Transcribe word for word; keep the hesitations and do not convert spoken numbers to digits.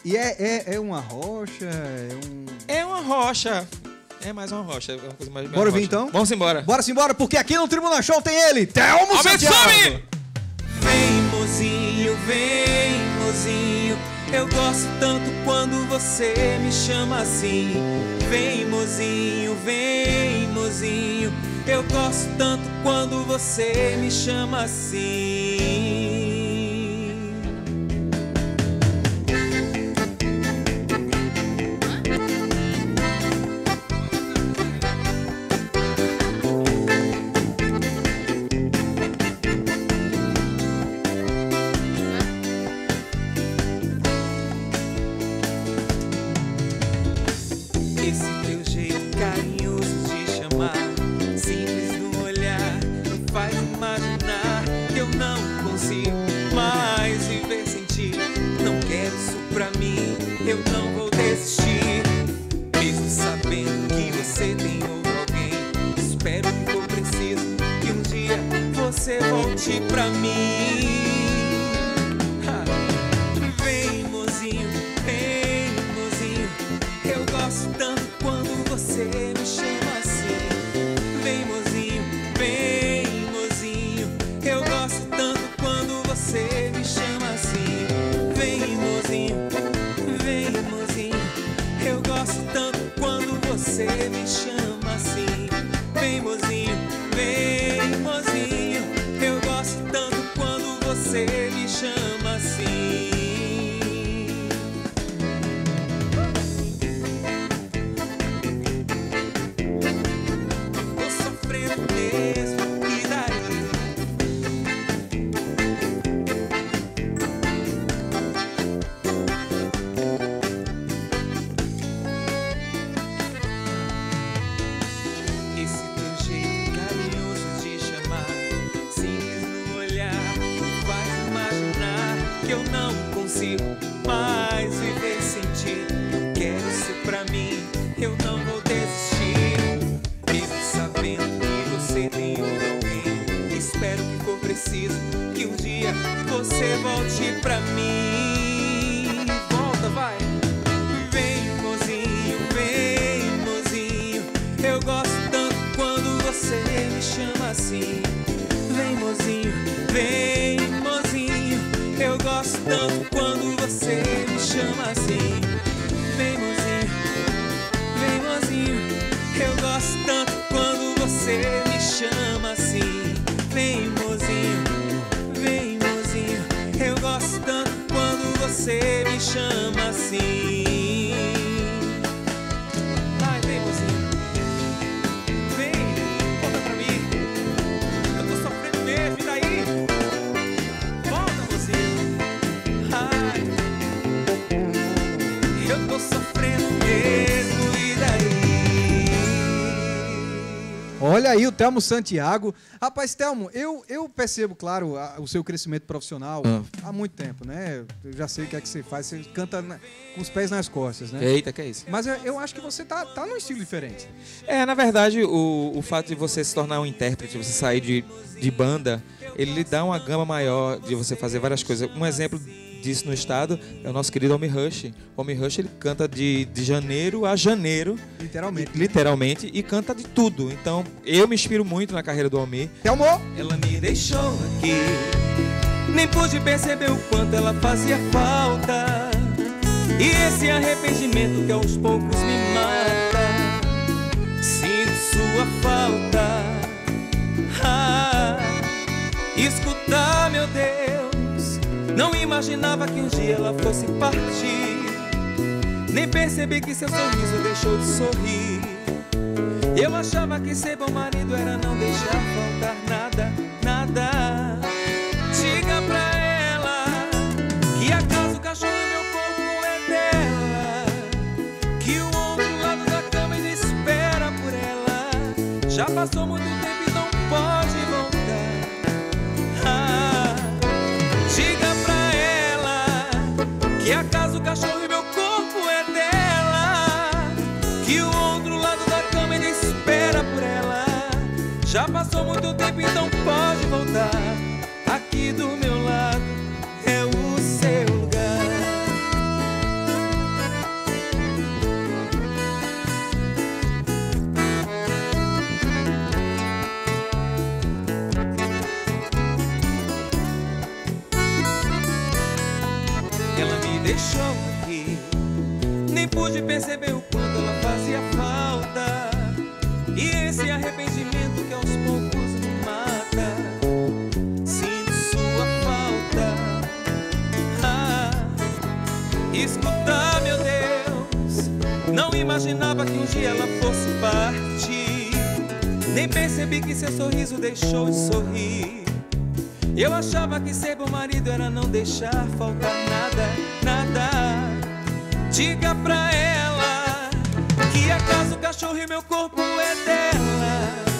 E é, é, é uma rocha, é um... É uma rocha. É mais uma rocha. É uma coisa mais Bora uma vir rocha. então? Vamos embora. Bora embora, porque aqui no Tribuna Show tem ele, Thelmo Santiago. Abençoe! Vem, mozinho, vem, mozinho. Eu gosto tanto quando você me chama assim. Vem, mozinho, vem, mozinho. Eu gosto tanto quando você me chama assim. Esse teu jeito carinhoso de chamar, simples no olhar, me faz imaginar que eu não consigo mais viver sem ti. Não quero isso pra mim, eu não vou desistir. Mesmo sabendo que você tem outro alguém, espero que for preciso que um dia você volte pra mim. Ha. Vem, mozinho, vem, mozinho. Eu gosto tanto quando você me chama assim. Vem, mozinho, vem, mozinho. Eu gosto tanto quando você me chama assim. Vem, mozinho, vem, mozinho. Eu gosto tanto quando você me chama assim. Vem, mozinho, vem, mozinho. Eu gosto tanto quando você me chama assim. Esse teu jeito carinhoso de chamar, simples no olhar, me faz imaginar que eu não consigo mais viver sem ti. Quero isso pra mim, eu não vou desistir. Mesmo sabendo que você tem outro alguém, espero que for preciso que um dia você volte pra mim. Volta, vai! Vem, mozinho, vem, mozinho. Eu gosto tanto quando você me chama assim. Vem, mozinho, vem, mozinho. Eu gosto tanto quando você me chama assim. Vem, mozinho, vem, mozinho. Eu gosto tanto quando você me chama assim. Vem, mozinho, vem, mozinho. Eu gosto tanto quando você me chama assim. Vai, vem, mozinho. Vem, volta pra mim. Eu tô sofrendo mesmo, e daí? Volta, mozinho. Ai, eu tô sofrendo mesmo, e daí? Olha aí o Thelmo Santiago. Rapaz, Thelmo, eu, eu percebo, claro, a- o seu crescimento profissional Ah. há muito tempo, né? Eu já sei o que é que você faz, você canta na- com os pés nas costas, né? Eita, que é isso? Mas eu, eu acho que você tá, tá num estilo diferente. É, na verdade, o, o fato de você se tornar um intérprete, você sair de, de banda, ele lhe dá uma gama maior de você fazer várias coisas. Um exemplo disso no estado é o nosso querido Homem Rush. O Homem Rush, ele canta de, de janeiro a janeiro, Literalmente. literalmente, e canta de tudo. Então, eu me inspiro muito na carreira do Homem. Thelmo! Ela me deixou aqui, nem pude perceber o quanto ela fazia falta. E esse arrependimento que aos poucos me mata. Sinto sua falta. Ah, escutar, meu Deus. Não imaginava que um dia ela fosse partir. Nem percebi que seu sorriso deixou de sorrir. Eu achava que ser bom marido era não deixar faltar nada, nada. Diga pra ela que acaso o cachorro no meu corpo é dela, que o outro lado da cama ainda espera por ela. Já passou muito tempo e não pode voltar. Ah, diga pra ela que acaso o cachorro no meu corpo é dela, que o outro lado da cama ainda espera por ela. Já passou muito tempo, então pode voltar. Aqui do meu lado é o seu lugar. deixou aqui. Nem pude perceber o quanto ela fazia falta. E esse arrependimento que aos poucos me mata. Sinto sua falta. Ah, escuta, meu Deus, não imaginava que um dia ela fosse partir. Nem percebi que seu sorriso deixou de sorrir. Eu achava que ser bom marido era não deixar faltar nada, nada. Diga pra ela que acaso o cachorro e meu corpo é dela.